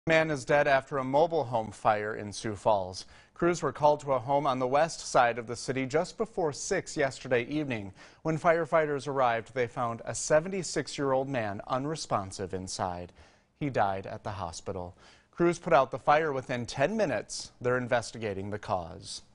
A man is dead after a mobile home fire in Sioux Falls. Crews were called to a home on the west side of the city just before 6 yesterday evening. When firefighters arrived, they found a 76-year-old man unresponsive inside. He died at the hospital. Crews put out the fire within 10 minutes. They're investigating the cause.